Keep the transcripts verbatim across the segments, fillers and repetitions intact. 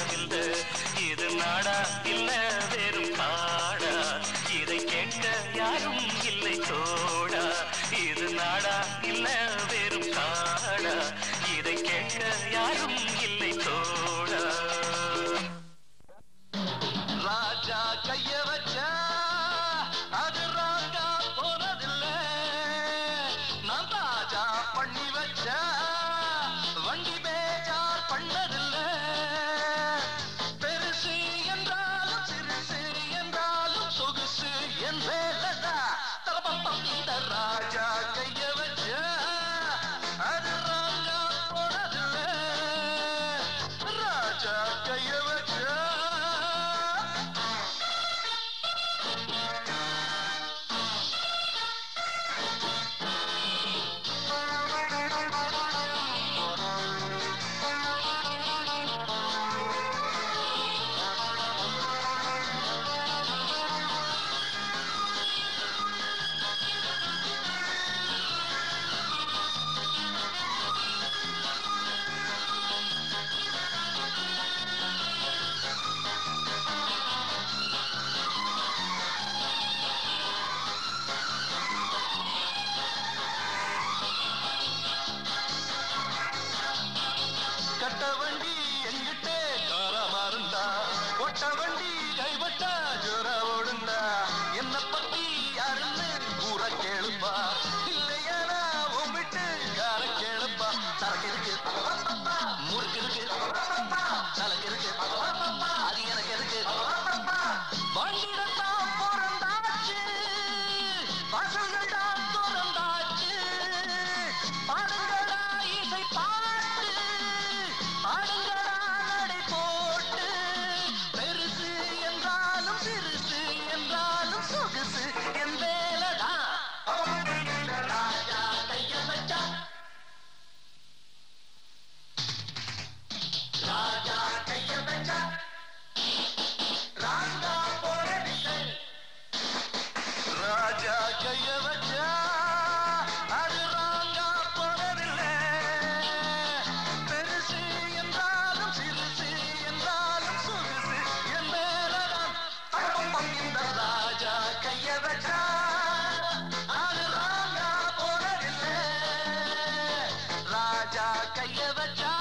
கேட்கவில்லை. இது நாடா இல்ல வெறும் காடா, இதை கேட்க யாரும் இல்லை தோடா. இது நாடா இல்ல வெறும் காடா, இதை கேட்க யாரும் இல்லை தோடா. ராஜா கைய வச்சா அது ராஜா போனதில்லை, நான் ராஜா பண்ணி வச்சா வண்டி பேஜார் பண்ணதில்லை. பெருசு என்றாலும் சிறுசு என்றாலும் சொகுசு என்றேலதா தலபம். இந்த ராஜா கைய வச்சா அது ராஜா போனதில்லை, ராஜா கைய வச்சா. கட்ட வண்டி எங்கிட்டே காரமா இருந்தா, ஒட்ட வண்டி கைவட்ட ஜோர ஓடுந்தா. என்ன பத்தி யாருன்னு கூற கேளுப்பா, இல்லையானா உம்பிட்டு கார கேளுப்பா. சரக்கு இருக்கு, முறுக்கு இருக்கு, சலக்கு இருக்கு, அது எனக்கு இருக்கு. வண்டிடத்தான் பிறந்தாச்சு, பசங்கள்தான் திறந்தாச்சு. பாடுங்களா இசை பாட்டு, ஆடுங்களா நடை போட்டு. பெருசு என்றாலும் சிறுசு என்றாலும் சொகுசு என் வேலைதான். ராஜா கைய வச்சா, ராஜா கைய வச்சா ராஜா போனதில்லை, ராஜா கைய வச்சா அது ராஜா போனதில்லை. பெருசு என்றாலும் சிறுசு என்றாலும் சொகுசு என் மேலதான். இந்த ராஜா கைய வச்சா அது ராஜா போனதில்லை, ராஜா கைய வச்சா.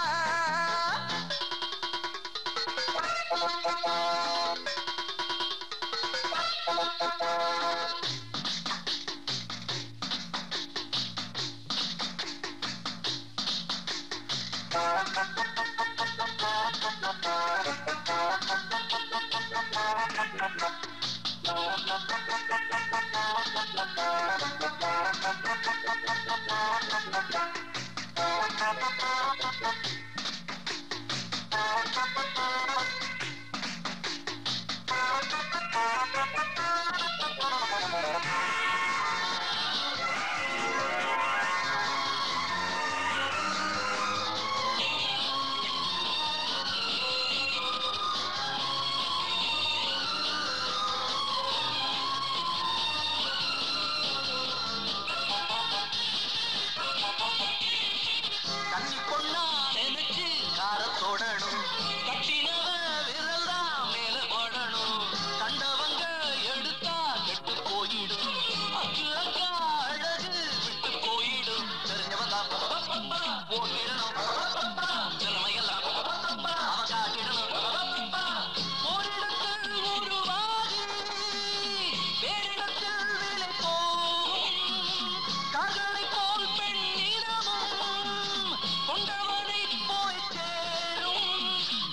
கன்னி பொண்ணா நினைச்சு காரத்தோடணும், கட்டினவ விரல்தா மேல போடணும். கண்டவங்க எடுத்தா கெட்டு போயிடும், அக்கு அக்கா அழகு விட்டு போயிடும். தெரிஞ்சவங்க போட்டிடணும், திறமையெல்லாம் அவன் காட்டிடணும். ஓரிடத்தில் உருவாகி வேறிடத்தில் விலை போகும், காதலை போல் பெண்ணிடமும் கொண்டவனை போய் சேரும்.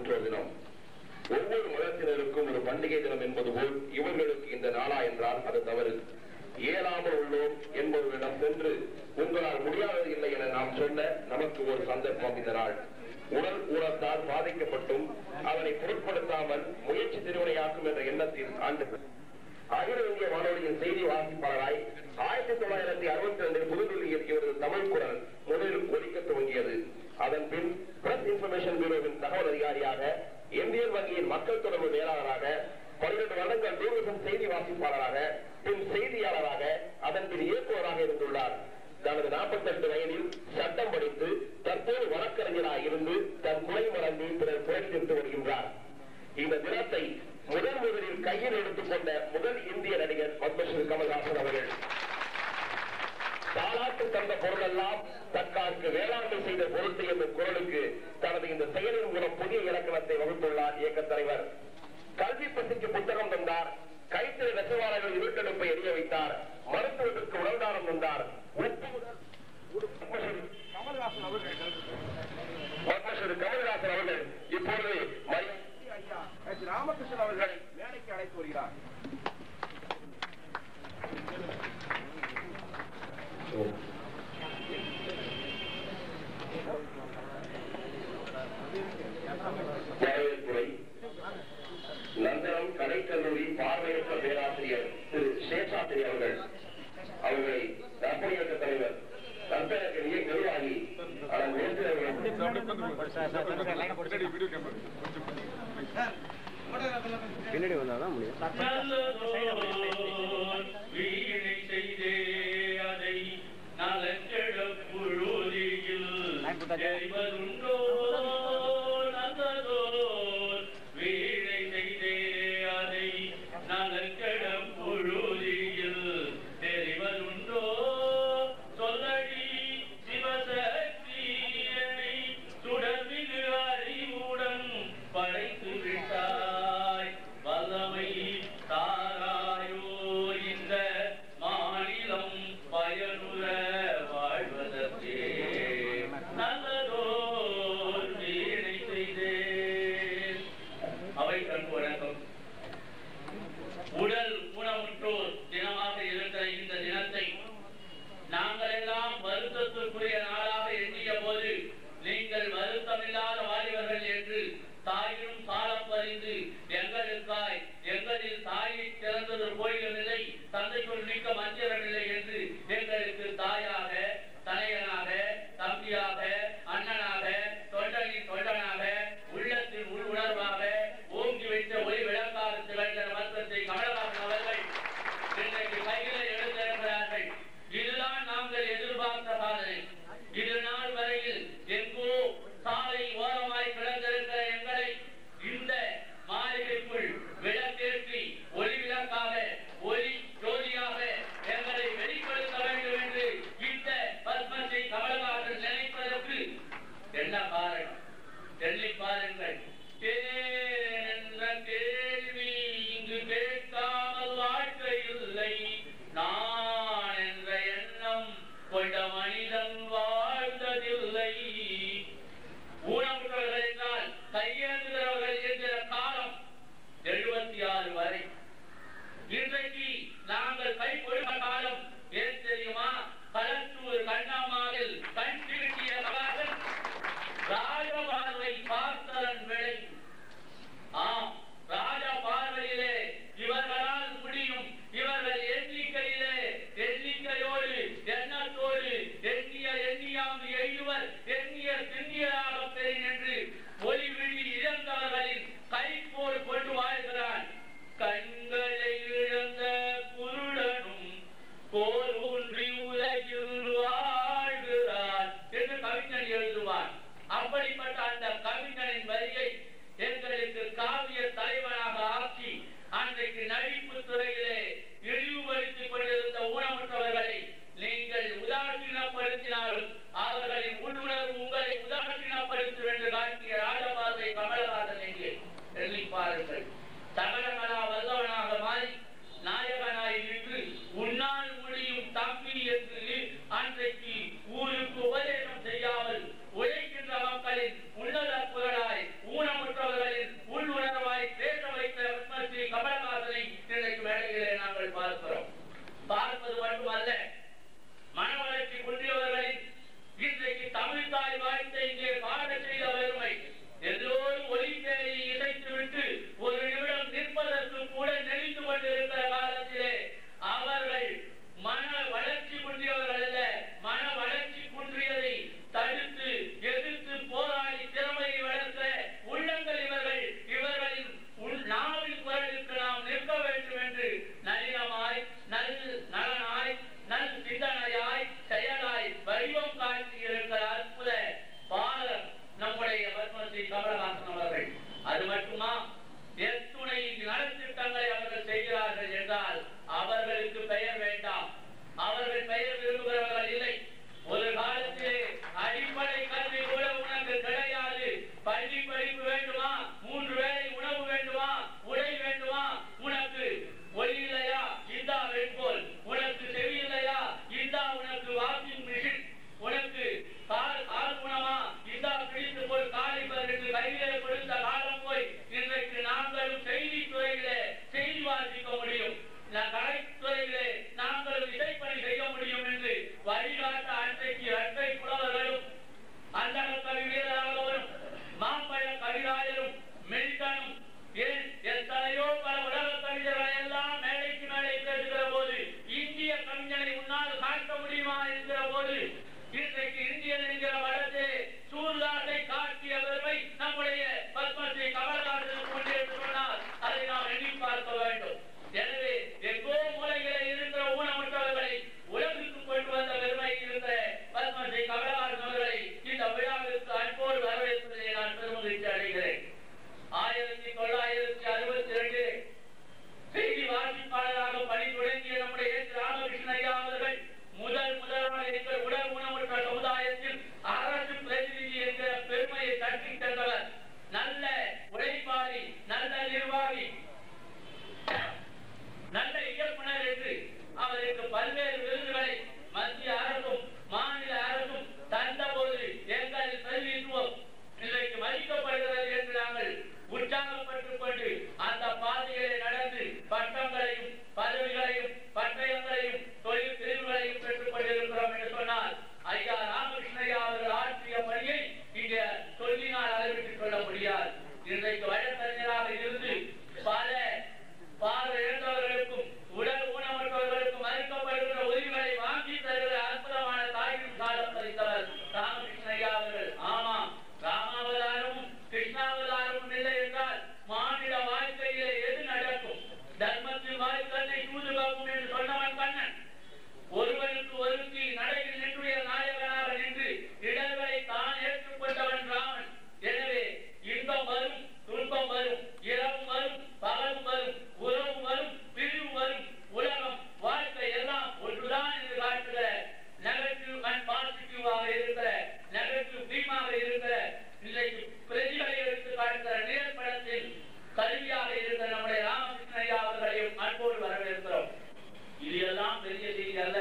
பெற்றோர் தினம். ஒவ்வொரு மதத்தினருக்கும் ஒரு பண்டிகை தினம் என்பது போல் இவர்களுக்கு இந்த நாளா என்றால் அது தவறு. இயலாமல் உள்ளோம் என்பவர்களிடம் சென்று உங்களால் முடியாதது இல்லை என நாம் சொல்ல நமக்கு ஒரு சந்தர்ப்பம் இந்த நாள். உடல் ஊனத்தால் பாதிக்கப்பட்டும் அதனை பொருட்படுத்தாமல் முயற்சி திருவினையாக்கும் என்ற எண்ணத்தில் ஆண்டு அகில இந்திய வானொலியின் செய்தி வாசிப்பாளராய் ஆயிரத்தி தொள்ளாயிரத்தி அறுபத்தி ரெண்டில் புதுதில்லியில் இவரது தமிழ் குரல் முதலில் ஒலிக்க துவங்கியது. அதன் பின் பிரஸ் இன்ஃபர்மேஷன் பியூரோவின் தகவல் அதிகாரியாக, இந்தியன் வங்கியின் மக்கள் தொடர்பு மேலாளராக, பன்னிரண்டு வருடங்கள் தூர்தர்ஷன் செய்தி வாசிப்பாளராக, பின் செய்தியாளராக, அதன் பின் இயக்குநராக இருந்துள்ளார். தனது நாற்பத்தி எட்டு வயதில் சட்டம் படித்து தற்போது வழக்கறிஞராக இருந்து தன் குறை மறந்து பிறர் குறைத்திருத்து வருகின்றார். இந்த தினத்தை முதன் முதலில் கையில் எடுத்துக் கொண்ட முதல் இந்திய நடிகர் பத்மஸ்ரீ கமல்ஹாசன் அவர்கள். தாலாட்டு தந்த பொருளெல்லாம் தற்காக்கு வேளாண்மை செய்த பொருட்டு என்னும் குரலுக்கு தனது இந்த செயலின் மூலம் புதிய இலக்கணத்தை வகுத்துள்ளார் இயக்கத் தலைவர். கல்வி பசிக்கு புத்தகம் தந்தார், கைத்தறி நெசவாளர்கள் இருட்டெடுப்பை எரிய வைத்தார், மருத்துவத்திற்கு உடல்தானம் தந்தார். கமல்ஹாசன் அவர்கள் பத்மஸ்ரீ கமல்ஹாசன் அவர்கள் இப்பொழுது ராமகிருஷ்ணன் அவர்களை வேலைக்கு அழைத்து வருகிறார். நந்தனம் கலைக்கல்லூரி பார்வையற்ற பேராசிரியர் திரு சேஷாத்திரி அவர்கள் அவர்களை தற்போதைய தலைவர் தற்போதைய நிர்வாகி பின்னாடி வந்தாதான் முடியும். படைத்து விட்டாய் வல்லமை தாராயோ கமலஹாசன் அவர்கள். அது மட்டுமா, எத்துணை நலத்திட்டங்களை அவர்கள் செய்கிறார்கள் என்றால் அவர்களுக்கு பெயர் வேண்டாம். அவர்கள் பெயர் விரும்புகிறவர்கள் இல்லை. ஒரு காலத்திலே அடிப்படை கல்வி கூட உனக்கு கிடையாது. பள்ளி படிப்பு வேண்டுமா, மூன்று வேளை உணவு வேண்டுமா, உடை வேண்டுமா, உனக்கு ஒளி இல்லையா, இந்தா வெண்போல், உனக்கு செவி இல்லையா, இந்தா உனக்கு வாஷிங் மிஷின், உனக்கு கால் கால் குணமா, இந்தா பிடித்து போய் காலை பதினெட்டு கையிலே கொடுத்த காலம் போய் இன்றைக்கு நாங்களும் செய்தி துறையிலே செய்தி வாசிக்க முடியும், கலைத்துறையிலே நாங்களும் இசைப்பணி செய்ய முடியும் என்று வழிகாட்ட அன்றைக்கு இரட்டை புலவர்களும் அந்தக கவி வீரராகவும் மாம்பழ கவிராயரும் மில்டனும் ஏன் எத்தனையோ பல உலக கவிஞர்கள் எல்லாம் மேடைக்கு மேடை பேசுகிற போது இந்திய கவிஞனை உன்னால் காட்ட முடியுமா என்கிற போது இன்றைக்கு இந்தியன் என்கிற வளத்தை சூழ்நாட்டை காட்டிய பெருமை நம்முடைய பத்மஸ்ரீ கமலஹாசனுக்கு உண்டு என்று சொன்னால் அதை நாம் எண்ணி பார்க்க வேண்டும். எனவே எங்கோ மூலைகளை இருக்கிற ஊனமுற்றவர்களை உலகிற்கு கொண்டு வந்த பெருமை இருக்கிற பத்மஸ்ரீ கமலஹாசன் அவர்களை இந்த விழாவிற்கு அன்போடு வரவேற்பதை நான் பெருமகிழ்ச்சி அடைகிறேன். ஆயிரத்தி தொள்ளாயிரத்தி அறுபத்தி இரண்டு செய்தி வாசிப்பாளராக பணி தொடங்கிய நம்முடைய ராமகிருஷ்ண ஐயா அவர்கள் முதல் முதலாக எங்கள் உடல் ஊனமுற்ற சமுதாயத்தில் அரசு பிரதிநிதி என்கிற பெருமையை தட்டி தந்தவர். நல்ல உழைப்பாளி, நல்ல நிர்வாகி, நல்ல இயக்குனர் என்று அவருக்கு பல்வேறு விருதுகளை மத்திய அரசும் மாநில அரசும் தந்த போது எங்கள் பிரதிநிதித்துவம் இன்றைக்கு மதிக்கப்படுகிறது என்று நாங்கள் உற்சாகப்பட்டுக் கொண்டு அந்த பாதைகளை நடந்து பட்டங்களையும் பதவிகளையும் பட்டயங்களையும் தொழில் பிரிவுகளையும் பெற்றுக் கொண்டிருக்கிறோம் என்று சொன்னால் ஐயா ராமகிருஷ்ண ஐயா அவர்கள் ஆற்றிய பணியை இங்கே சொல்லினால் அளவிட்டுக் கொள்ள முடியாது. இன்றைக்கு வழக்கறிஞராக இருந்து பல பார்வை இழந்தவர்களுக்கும் உடல் ஊனமுற்றவர்களுக்கும் மறுக்கப்படுகிற உரிமைகளை வாங்கி தருகிற அற்புதமான தாயின் காலம் பதித்தவர் ராமகிருஷ்ண ஐயா அவர்கள். ஆமாம், ராமாவதாரமும் கிருஷ்ணாவதாரமும் இல்லை என்றால் மாநில வாழ்க்கையிலே எது நடக்கும்? தர்மத்தில் வாழ்க்கை தூதுகாக்கும் என்று சொன்னவன் கண்ணன். ஒருவனுக்கு ஒருத்தி நடையில் நின்றுடைய நாயகனாக நின்று இடர்களை தான் ஏற்றுக்கொண்டவன் ராமன். எனவே இன்பம் வரும், துன்பம் வரும், இரவு வரும், பகலும் வரும், உறவு வரும், பிரிவு வரும், உலகம் வாழ்க்கை எல்லாம் ஒன்றுதான் என்று காட்டுகிற நெகட்டிவ் அண்ட் பாசிட்டிவாக இருக்கிற நெகட்டிவ் தீமாக இருக்கிற இன்றைக்கு பிரதிகளை எடுத்து காட்டுகிற நேர்படத்தில் கல்வியாக இருக்கிற நம்முடைய ராமகிருஷ்ண ஐயா அவர்களையும் அன்போடு வரவேற்கிறோம். இது எல்லாம் பெரிய செய்தி அல்ல.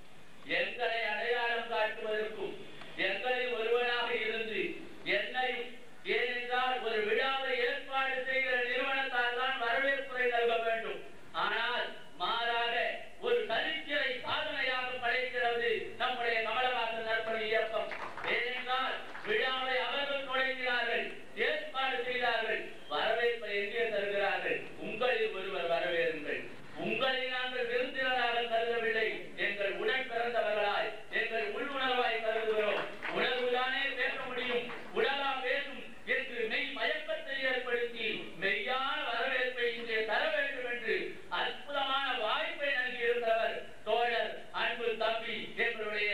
எங்களை அடையாளம் காட்டுவதற்கும் எங்களை ஒருவனாக இருந்து என்னையும், ஏனென்றால் ஒரு விழாவை ஏற்பாடு செய்கிற நிறுவனத்தால் தான் வரவேற்புரை நல்க வேண்டும். ஆனால் மாறாக ஒரு சரித்திரை சாதனையாக படைக்கிறது நம்முடைய கமலஹாசன் நற்பணி இயக்கம். ஏனென்றால் விழாவை அவர்கள் தொடங்கினார்கள், ஏற்பாடு செய்தார்கள், வரவேற்பை எங்கே தருகிறார்கள்? உங்களில் ஒருவர் வரவேறுங்கள். உங்களை நாங்கள் விருந்தினராக கருதவில்லை, எங்கள் உடன் பிறந்தவர்களாய் எங்கள் உள்ளுணர்வாய் கருதுகிறோம். உணர்வுதானே பேச முடியும், உடலா பேசும் என்று மெய் மயக்கத்தை ஏற்படுத்தி மெய்யான வரவேற்பை இங்கே தர வேண்டும் என்று அற்புதமான வாய்ப்பை நல்கியிருந்தவர் தோழர் அன்பு தம்பி எங்களுடைய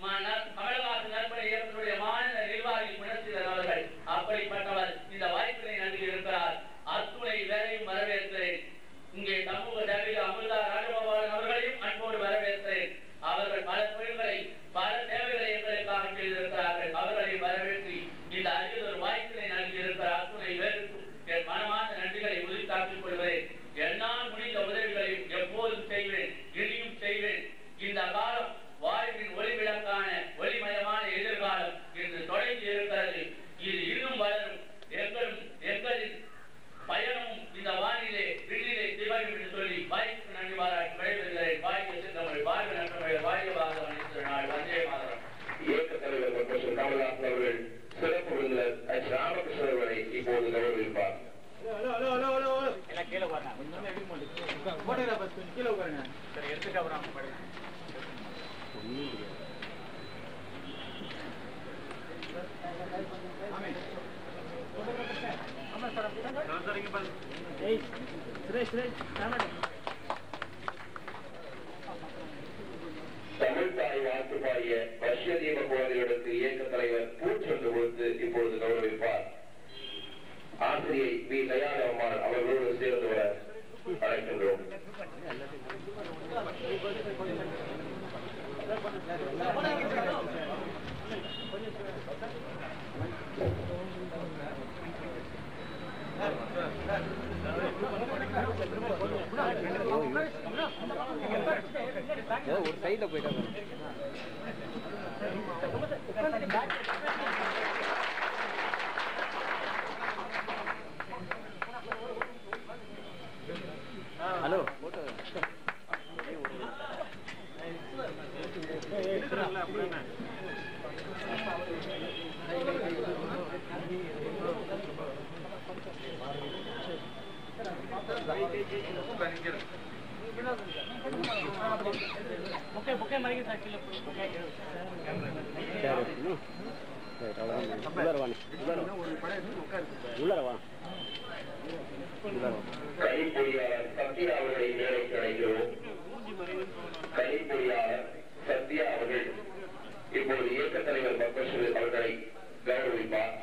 கமலஹாசன் நற்பணி இயக்கத்தினுடைய மாநில நிர்வாகி குணசீலன் அவர்கள். அப்படிப்பட்டவர் இந்த வாய்ப்பினை நல்கியிருக்கிறார். அத்துணை வேலையும் வரவேற்கிறேன். இங்கே சமூக சேவை அமிர்தா ராஜகோபாலன் அவர்களையும் அன்போடு வரவேற்கிறேன். அவர்கள் பல தொழில்களை பல சேவைகளை எங்களுக்காக செய்திருக்கிறார்கள். அவர்களை வரவேற்று இந்த அரிய ஒரு வாய்ப்பினை நல்கியிருக்கிற அத்துணை பேருக்கும் என் மனமான நன்றிகளை உறுதித்தாக்கிக் கொள்கிறேன். என்னால் முடிந்த உதவிகளையும் எப்போதும் செய்வேன், இனியும் செய்வேன். இந்த காலம் வாழ்வின் ஒளிவிளக்கான ஒளிமயமான எதிர்காலம் என்று தொடங்கி இருக்கிறது. இது இன்னும் வளரும். எங்களும் எங்களின் பயணமும் இந்த வானிலே விண்ணிலே திகழும் என்று சொல்லி வாய்ப்புக்கு நன்றி பாராட்டி விடைபெறுகிறேன். வாழ்க்கை சிந்தமிழ் வாழ்வு நன்றமைகள் வாழ்வாக வணிக நாள் வந்தே மாதரம். இயக்க தலைவர் டாக்டர் கமலஹாசன் அவர்கள் சிறப்பு விருந்தினர் எச் ராமகிருஷ்ணன் அவர்களை இப்போது கௌரவிப்பார். கீழே உட்காருங்க. சரி, எடுத்துட்டு அப்புறம் தமிழ் தாய் வாழ்த்து பாடிய ரஷ்ய தீப குழந்தைகளுக்கு இயக்க தலைவர் பூச்சொன்று கொடுத்து இப்பொழுது கௌரவிப்பார். ஆசிரியை வி தயாரம்மாள் அவர்களோடு சேர்ந்து வர அழைக்கின்றோம். ஒரு சைட்ல போயிட்டாங்க. ஹலோ புக்கே புக்கே மறைக்க சார் கிலோ கணிப்பொறியாளர் சத்யா அவர்களை மேடைக்கு அழைக்கிறோம். கணிப்பொறியாளர் சத்யா அவர்கள் இப்போது இயக்க தலைவர் பக்பஸ்ரீ அவர்களை கௌரவிப்பார்.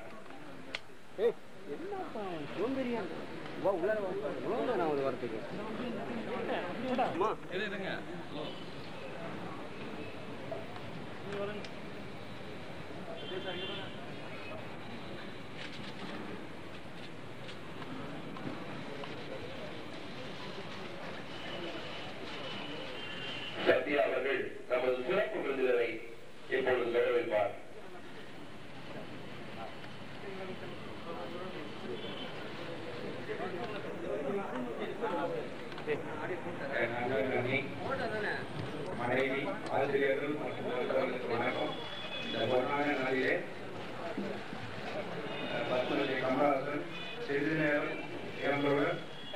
சத்யா அவர்கள் நமது சிறப்பு விருந்தினரை இப்பொழுது கௌரவிப்பார். மனைவி ஆசிரியர்கள் மற்றும் வணக்கம். இந்த பொன்னான நாளிலே பத்மஸ்ரீ கமலஹாசன் சிறிது நேரம் இறந்தவர்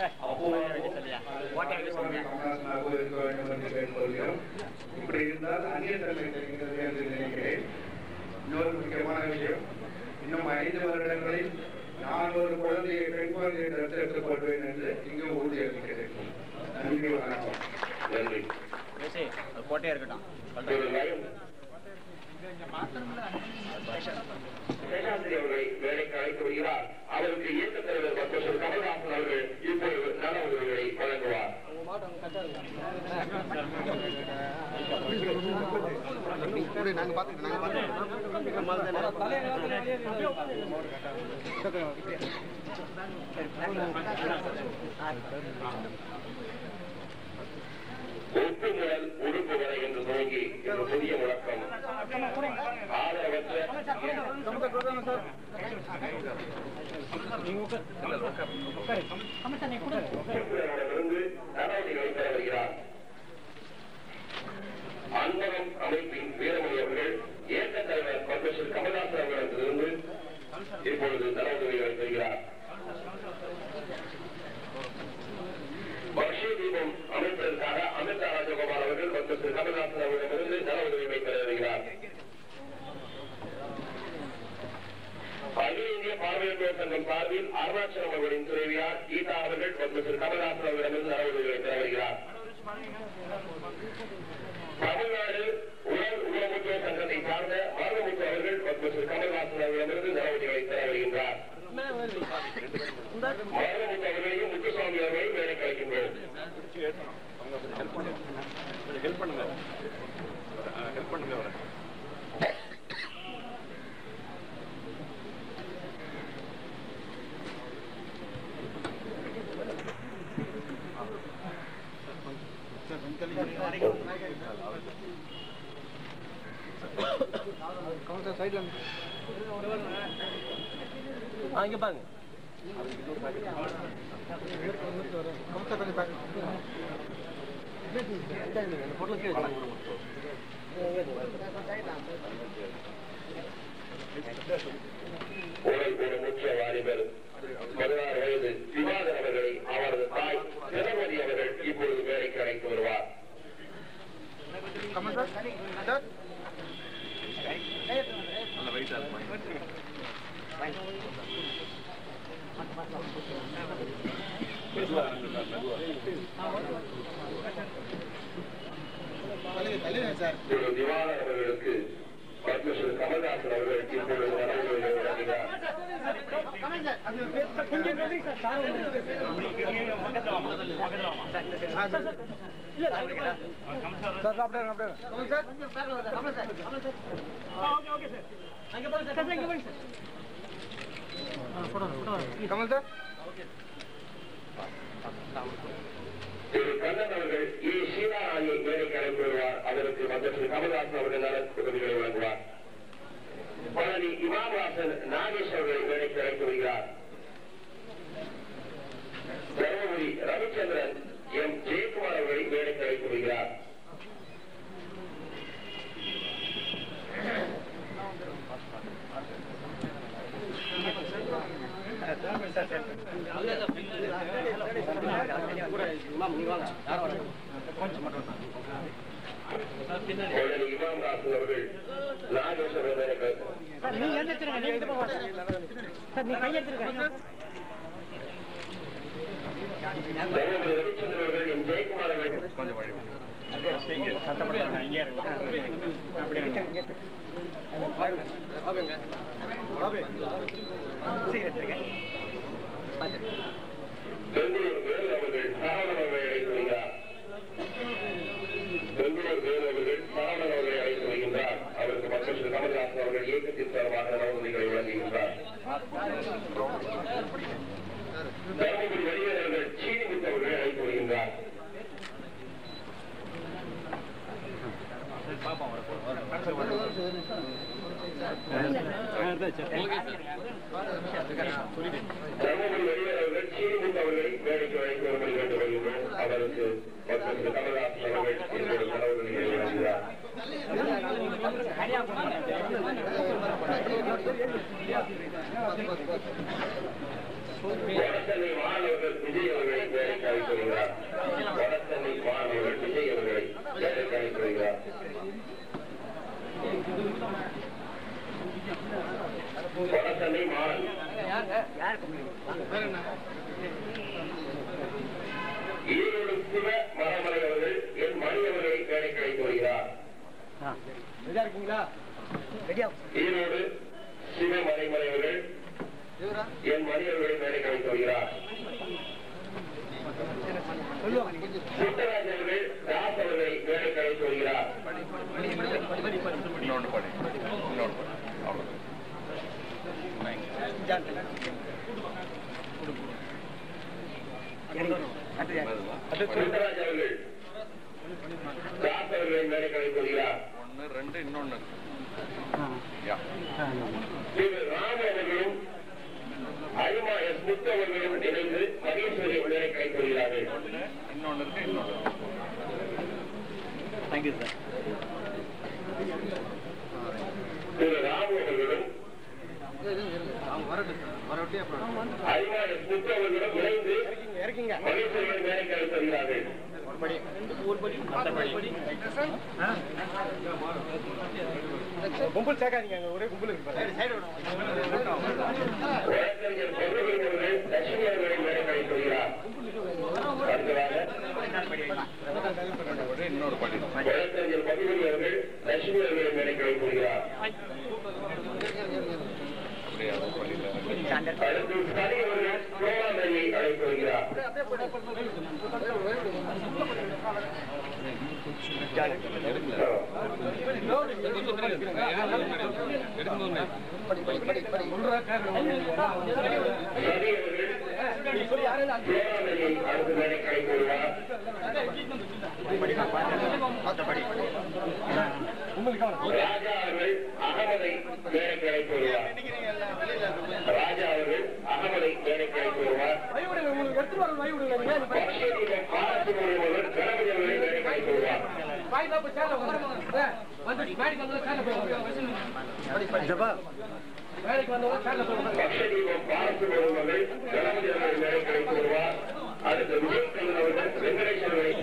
கமலஹாசனாக இருக்க வேண்டும் என்று கேட்டுக்கொள்கிறோம். இப்படி இருந்தால் அந்நிய தன்மை தெரிகிறது என்று நினைக்கிறேன். இன்னொரு முக்கியமான விஷயம், இன்னும் ஐந்து வருடங்களில் நான் ஒரு குழந்தையை பெண் குழந்தையை தத்தெடுத்துக் கொள்வேன் என்று இங்கு உறுதியளிக்கிறேன். நன்றி, வணக்கம். நன்றி. கோட்டையா இருக்கட்டும். சேஷாந்திரி அவர்களை வேலைக்கு அழைத்து வருகிறார். அவருக்கு இயக்க தலைவர் பக்பஸ்ரீ கமலஹாசன் அவர்கள் இப்பொழுது நல உதவிகளை வழங்குவார். நாங்க பாத்துக்கிட்டோம் ஒப்பு முதல் உடுப்பு வரை என்று துவங்கி இந்த புதிய முழக்கம் ஆதரவற்ற நடவடிக்கைகளை பெற வருகிறார். அன்பகம் அமைப்பின் வீரமணி அவர்கள் இயக்க தலைவர் பக்பஸ்ரீ கமலஹாசன் அவர்களிடத்திலிருந்து இப்பொழுது நலவுதவிகளை பெறுகிறார். பக்ஷி தீபம் அமைப்பதற்காக அமிர்தா ராஜகோபால் அவர்கள் பக்பஸ்ரீ கமலஹாசன் அவர்களிடமிருந்து நலவுதவியை பெற வருகிறார். அகில இந்திய பார்வையாளர் சங்கம் சார்பில் அருணாச்சலம் அவர்களின் துணைவியார் கீதா அவர்கள் பக்பஸ்ரீ கமலஹாசன் அவர்களிடமிருந்து நலவுதவிகளை பெற வருகிறார். தமிழ்நாடு உடல் உணவுத்துவ சங்கத்தை சார்ந்த மாதமுத்து அவர்கள் பத்மஸ்ரீ கமலஹாசன் அவர்களிடமிருந்து நலவுதவிகளை பெற வருகின்றார். மாதமுத்து அவர்களையும் முத்துசாமி அவர்களையும் வேலைக்கு அழைக்கின்றோம். இங்க பாருங்க. உடல் ஊனமுற்ற வாலிபர் பதினாறு வயது சிவாதன் அவர்களை அவரது தாய் தினமதி அவர்கள் இப்பொழுது வேலைக்கு அழைத்து வருவார். திரு திவாகர் அவர்களுக்கு பத்மஸ்ரீ கமல்ஹாசன் அவர்கள் இப்பொழுது நடைமுறையில் வழங்குகிறார். திரு கண்ணன் அவர்கள் ஏ சீதாராணியை மேடைக்கு அழைப்பு வருவார். அதற்கு பத்மஸ்ரீ கமல்ஹாசன் அவர்கள் நல உதவிகளை வழங்குவார். பழனி இமாம்ஹாசன் நாகேஷ் அவர்களை மேடைக்கு அழைத்து வருகிறார். தருமபுரி ரவிச்சந்திரன் எம் ஜெயக்குமார் அவர்களை மேடைக்கு அழைத்து வருகிறார். பழனி இமாம்ஹாசன் அவர்கள் நாகேஷ் அவர்கள் மேடைக்கு தருமபுரி ரவிச்சந்திரன் அவர்கள் எம் ஜெயக்குமார் அவர்கள் கொஞ்சம் வழி பெங்களூர் வேலு அவர்கள் சரவணன் அவர்களை அழைத்து வருகிறார். பெங்களூர் வேலு அவர்கள் சரவணன் அவர்களை அழைத்து வருகின்றார். அவருக்கு பத்மஸ்ரீ கமல்ஹாசன் அவர்கள் இயக்கத்தின் சார்பாக நலவுதவிகளை வழங்குகின்றார். தருமபுரி வடிவேலர்கள் சீனிமுத்து அவர்களை அழைத்து வருகின்றார். தருமபுரி வடிவேலர்கள் சீனிமுத்து அவர்களை மேடைக்கு அழைத்து வரும்படி கேட்டு வருகின்றோம். அவருக்கு பத்மஸ்ரீ கமல்ஹாசன் அவர்கள் இப்பொழுது நலவுதவிகளை வழங்குகிறார். வடசென்னை மாணவர்கள் விஜய் அவர்களை மேடைக்கு அழைத்து வருகிறார். வடசென்னை மாணவர்கள் விஜய் அவர்களை மேடைக்கு அழைத்து வருகிறார். வடசென்னை மாணவன் ஈரோடு சிவ மரமலை அவர்கள் என் மணி அவர்களை மேடைக்கு அழைத்து வருகிறார். ஈரோடு சிவ மலைமலை அவர்கள் என் மணி அவர்களை மேடைக்கு அழைத்து வருகிறார். சித்தராஜ் அவர்கள் தாஸ் அவர்களை மேடைக்கு அழைத்து வருகிறார். சித்தராஜ் அவர்கள் தாஸ் அவர்களை மேடைக்கு அழைத்து வருகிறார். ஒன்னு ரெண்டு இன்னொன்னு திரு ராம அவர்களும் அரிமா எஸ் முத்து அவர்களும் இணைந்து மகேஸ்வரி மேடைக்கு அழைத்து வருகிறார்கள். இன்னொன்னு இருக்கு இன்னொன்னு தேங்க்யூ சார். திரு ராமு அவர்களும் அரிமா எஸ் முத்து அவர்களும் இணைந்து மகேஸ்வரி மேடைக்கு அழைத்து வருகிறார்கள். கும்பல் சேர்க்காதீங்க, ஒரே கும்பல் இருக்கு. வழக்கறிஞர் பகுதிகள் அவர்கள் லட்சுமி அவர்களை மேடைக்கு அழைத்து வருகிறார். இன்னொரு வழக்கறிஞர் பகுதிகள் அவர்கள் லட்சுமி அவர்களை மேடைக்கு அழைத்து வருகிறார். அடுத்து சரி அவர்கள் கோவாந்தரியை அழைத்து வருகிறார். அடுத்து மேடைக்கு அழைத்து வருவார். ராஜா அவர்கள் அகமதை மேடைக்கு அழைத்து வருவார். ராஜா அவர்கள் அகமதை மேடைக்கு அழைத்து வருவார். கணபதி அவர்களை மேடைக்கு அழைத்து வருவார். பக்ஷதீபம் பாலசுப்ரமணியம் அவர்கள் கணபதி அவர்களை மேடைக்கு அழைத்து வருவார். அடுத்து விஜய் கண்ணன் அவர்கள் வெங்கடேஷ் அவர்களை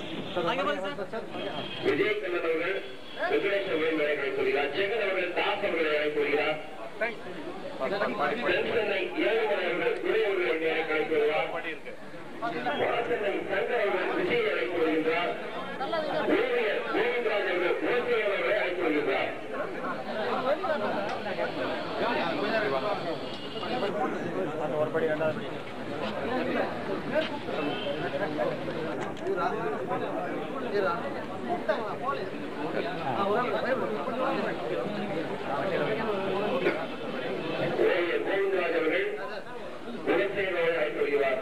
விஜய் கண்ணன் அவர்கள் வெங்கடேஷ் அவர்களை மேடைக்கு அழைத்து வருகிறார். ஜெகன் அவர்கள் தாஸ் அவர்களை அழைத்து வருகிறார். சென்னை ஏழுமலை அவர்கள் துணை அவர்களை மேடைக்கு அழைத்து வருவார். வடசென்னை சங்கர் அவர்கள் விஜய் அழைத்து வருகின்றார். கோவிந்தராஜ் அவர்கள் ஓசியர் அவர்களை அழைத்து வருகின்றார். ஒரு படி ரெண்டாவது படி கோவிந்தராஜ் அவர்கள் விவசாயிகளை அழைத்து வருகிறார்.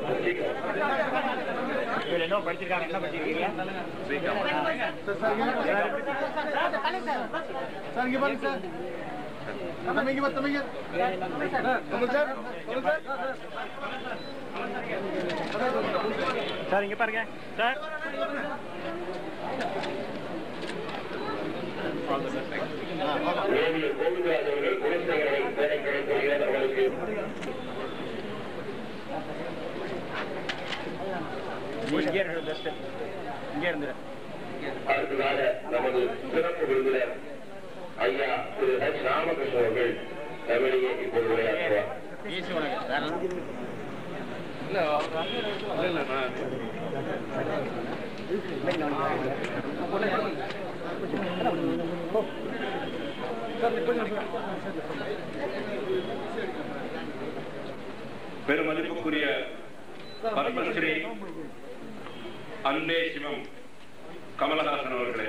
என்ன படிச்சிருக்காங்க, என்ன படிச்சிருக்கீங்க? சார் இங்க பாருங்க சார். கோவிந்தராஜ் அவர்கள் விவசாயிகளை வேலைக்கு அழைத்து வருகிறார். அவர்களுக்கு இங்கே இருக்கு பெஸ்ட். இங்கே இருந்து அடுத்ததாக நமது சிறப்பு விருந்தினர் ஐயா திரு எச் ராமகிருஷ்ணன் அவர்கள் தமிழையே இப்போது உரையாற்றுவார். ஈஸி உனக்கு வேற பெருமதிப்புக்குரிய பத்மஸ்ரீ அன்பே சிவம் கமலஹாசன் அவர்களே,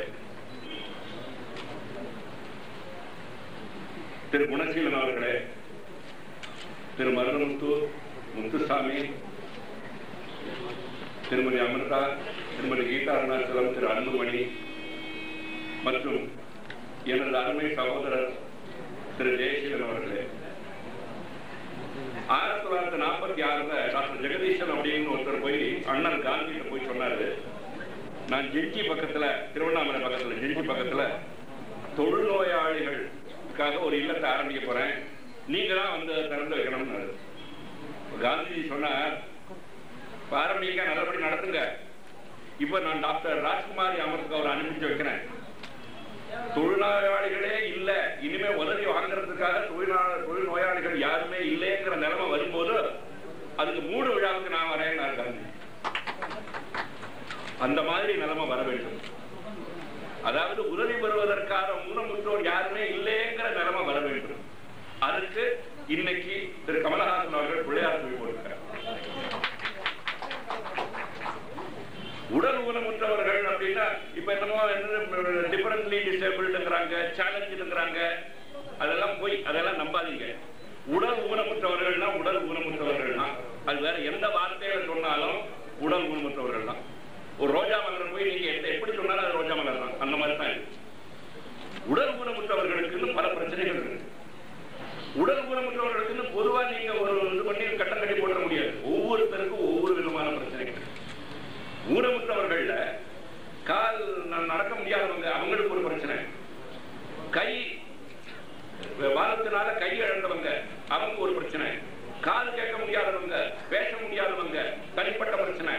திரு குணசீலன் அவர்களே, திரு மருதமுத்து முத்துசாமி, திருமதி அமிர்தா, திருமதி கீதா அருணாச்சலம், திரு அன்புமணி மற்றும் எனது அருமை சகோதரர் திரு ஜெயசீலன் அவர்களே, ஆயிரத்தி தொள்ளாயிரத்தி நாற்பத்தி ஆறுல டாக்டர் ஜெகதீசன் அப்படின்னு ஒருத்தர் போய் அண்ணன் காந்திகிட்ட போய் சொன்னாரு, நான் ஜெஞ்சி பக்கத்துல திருவண்ணாமலை பக்கத்துல ஜெஞ்சி பக்கத்துல தொழுநோயாளிகளுக்காக ஒரு இல்லத்தை ஆரம்பிக்க போறேன், நீங்க தான் வந்து திறந்து வைக்கணும்னு. காந்திஜி சொன்னார், ஆரம்பிக்க நல்லபடி நடத்துங்க. இப்ப நான் டாக்டர் ராஜ்குமாரி அமருக்கு அவர் அனுப்பிச்சு வைக்கிறேன். தொழிலாளிகளே இல்ல, இனிமே உதவி வாங்குறதுக்காக தொழிலாளர் தொழில் நோயாளிகள் யாருமே இல்லைங்கிற நிலைமை வரும்போது அதுக்கு மூடு விழாவுக்கு நான் வரேன். அந்த மாதிரி நிலைமை வர வேண்டும். அதாவது உதவி பெறுவதற்காக ஊனமுற்றோர் யாருமே இல்லைங்கிற நிலைமை வர வேண்டும். அதுக்கு இன்னைக்கு திரு கமலஹாசன் அவர்கள் பிள்ளையார் சொல்லி போட்டிருக்கார். உடல் ஊனமுற்றவர்கள் அப்படின்னா இப்ப என்னமோ டிஃபரன்ட்லி டிசேபிள்டுங்கிறாங்க, சேலஞ்சுங்கிறாங்க, அதெல்லாம் போய் அதெல்லாம் நம்பாதீங்க. உடல் ஊனமுற்றவர்கள்னா உடல் ஊனமுற்றவர்கள்னா அது வேற எந்த வார்த்தையில சொன்னாலும் உடல் ஊனமுற்றவர்கள் தான். ஒரு ரோஜா மலர் போய் நீங்க எப்படி சொன்னாலும் அது ரோஜா மலர் தான். அந்த மாதிரி தான் உடல் ஊனமுற்றவர்களுக்கு பல பிரச்சனைகள் இருக்கு. உடல் ஊனமுற்றவர்களுக்கு பொதுவா நீங்க ஒரு இது பண்ணி கட்டம் கட்டி போட முடியாது. ஒவ்வொருத்தருக்கும் ஒவ்வொரு விதமான பிரச்சனைகள். ஊனமுற்றவர்கள்ல கால் நடக்க முடியாதவங்க, அவங்களுக்கு ஒரு பிரச்சனை. கை வாரத்தினால கை இழந்தவங்க, அவங்க ஒரு பிரச்சனை. கால் கேட்க முடியாதவங்க, பேச முடியாதவங்க, தனிப்பட்ட பிரச்சனை.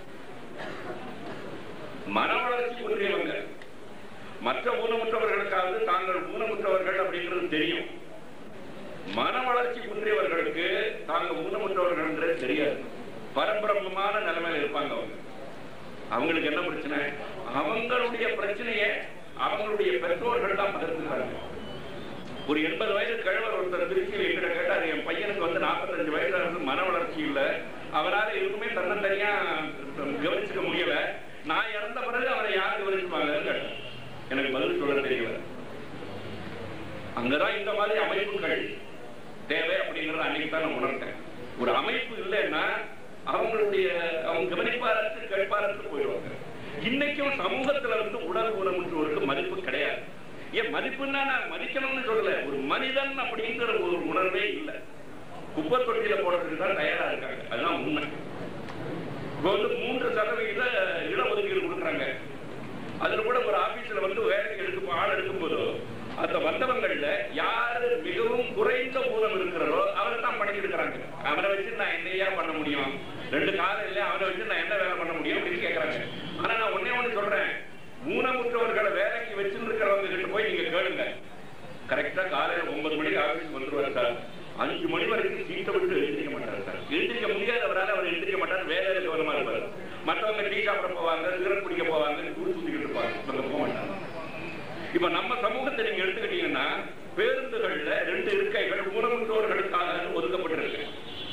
மன வளர்ச்சி குன்றியவங்க, மற்ற ஊனமுற்றவர்களுக்காவது தாங்கள் ஊனமுற்றவர்கள் அப்படின்றது தெரியும். மன வளர்ச்சி குன்றியவர்களுக்கு தாங்கள் ஊனமுற்றவர்கள் தெரியாது. பரபிரமமான நிலைமையில இருப்பாங்க. அவங்க அவங்களுக்கு என்ன பிரச்சனை? அவங்களுடைய பிரச்சனையை அவங்களுடைய பெற்றோர்கள் தான் பகிர்ந்துக்கிறாங்க. ஒரு எண்பது வயது கழவர் ஒருத்தர் திருச்சியில் என்கிட்ட கேட்டார், என் பையனுக்கு வந்து நாற்பத்தஞ்சு வயசுல இருந்து மன வளர்ச்சி இல்லை, அவரால் எதுவுமே தன்னந்தனியா கவனிச்சுக்க முடியல, நான் இறந்த பிறகு அவரை யார் கவனிச்சுப்பாங்கன்னு கேட்டார். எனக்கு பதில் சொல்ல தெரியல. அங்கதான் இந்த மாதிரி அமைப்புகள் தேவை அப்படிங்கறத அன்னைக்கு தான் நான் உணர்ந்தேன். ஒரு அமைப்பு இல்லைன்னா அவங்களுடைய அவங்க கவனிப்பாரத்து கேட்பாரத்து போயிடுவாங்க. இன்னைக்கும் சமூகத்துல வந்து உடல் ஊனமுற்றோருக்கு மதிப்பு கிடையாது. ஏன் மதிப்புன்னா நான் மதிக்கணும்னு சொல்லல, ஒரு மனிதன் அப்படிங்கிற ஒரு உணர்வே இல்லை. குப்பை தொட்டியில போடுறதுக்கு தான் தயாரா இருக்காங்க. அதுதான் உண்மை. இப்ப வந்து மூன்று சதவீத இடஒதுக்கீடு கொடுக்குறாங்க. அதுல கூட ஒரு ஆபீஸ்ல வந்து வேலைக்கு எடுக்கும் ஆள் எடுக்கும் போதோ அந்த வந்தவங்கள்ல யாரு மிகவும் குறைந்த ஊனம் இருக்கிறதோ அவரை தான் பண்ணிட்டு இருக்கிறாங்க. அவரை வச்சு நான் என்னையா பண்ண முடியும், ரெண்டு காலம் இல்லையா, அவரை வச்சு நான் என்ன வேலை பண்ண முடியும் அப்படின்னு கேட்கறாங்க. ஆனா நான் ஒன்னே ஒண்ணு சொல்றேன், ஊனமுற்றவர்களை வேலைக்கு வச்சிருக்கிறவங்க கிட்ட போய் நீங்க கேளுங்க. கரெக்டா காலையில ஒன்பது மணிக்கு ஆபீஸ் வந்துருவாரு சார், அஞ்சு மணி வரைக்கும் சீட்டை விட்டு எழுந்திரிக்க மாட்டாரு சார். எழுந்திரிக்க முடியாதவரால் அவர் எழுந்திரிக்க மாட்டார், வேலையில கவனமா இருப்பாரு. மற்றவங்க டீ சாப்பிட போவாங்க, சிகரெட் குடிக்க போவாங்க, ஊர் சுத்திக்கிட்டு இருப்பாங்க, இவங்க போக மாட்டாங்க. இப்ப நம்ம சமூகத்தை நீங்க எடுத்துக்கிட்டீங்கன்னா பேருந்துகள்ல ரெண்டு இருக்கைகள் ஊனமுற்றோர்களுக்காக ஒதுக்கப்பட்டிருக்கு.